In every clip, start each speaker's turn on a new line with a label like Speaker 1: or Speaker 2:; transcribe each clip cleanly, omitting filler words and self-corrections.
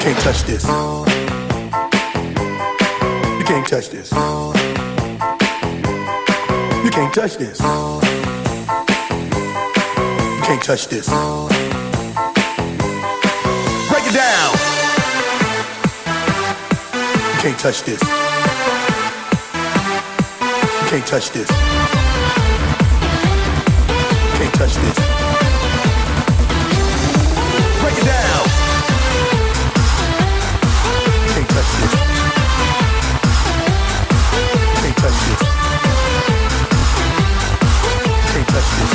Speaker 1: can't touch this. You can't touch this. You can't touch this. You can't touch this. Break it down. You can't touch this. You can't touch this. You can't touch this. Break it down. You can't touch this. You can't touch this. You can't touch this.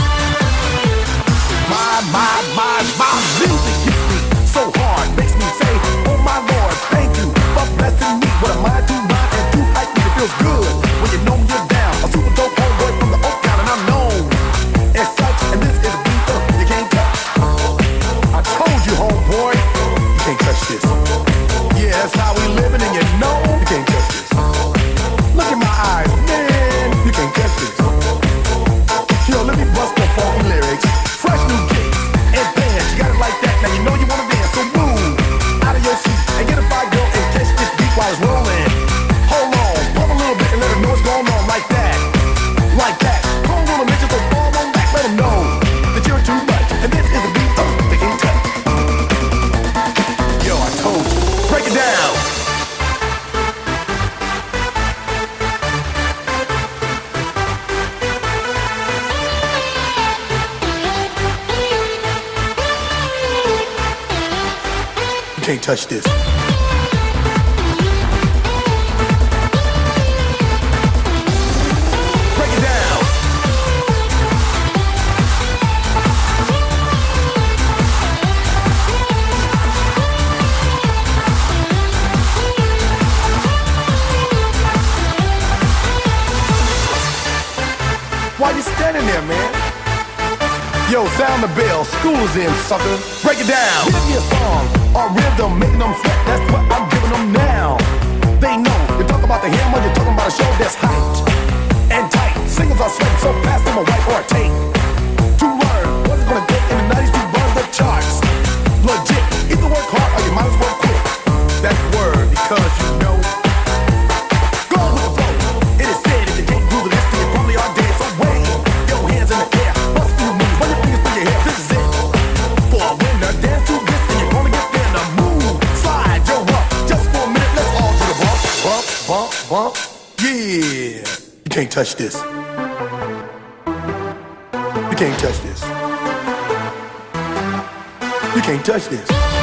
Speaker 1: My music hits me so hard, makes me say, oh my Lord, thank you for blessing me with a mind to mind and to hype me. It feels good when you know you're down. A super dope homeboy from the Oak Town and I'm known as such, and this is a beat you can't touch. I told you, homeboy, you can't touch this. Yeah, that's how we living, and you know you can't touch this. Look in my eyes, man, you can't touch this. Yo, let me bust the funky lyrics. Fresh new kicks and bands, you got it like that. Now you know you wanna dance, so move out of your seat and get a fire girl and catch this beat while it's rolling. Hold on, pump a little bit and let them know what's going on like that. Like that. Come on, little bitches, so fall on back, let them know that you're too much. And this is a beat they can't touch. Yo, I told you. Break it down. You can't touch this. Break it down. Why you standing there, man? Yo, sound the bell, school is in, sucker. Break it down. Give me a song or rhythm, making them sweat. That's what I'm giving them now. They know. You talk about the hammer, you're talking about a show that's hyped and tight. Singles are sweating, so pass them a wipe or a tape. To learn what's it gonna take in the 90s to run the charts. Legit. Either work hard or you might as well quit. That's word because you know. Go with the flow. It is said if you can't groove this, then you probably are dead. So wave your hands in the air. Bust through moves. Run your fingers through your hair. This is it. For a winner, dance to this and you're gonna get there. Now move, slide, yo up. Just for a minute, let's all do the bump, bump, bump, bump. Yeah. You can't touch this. You can't touch this. You can't touch this.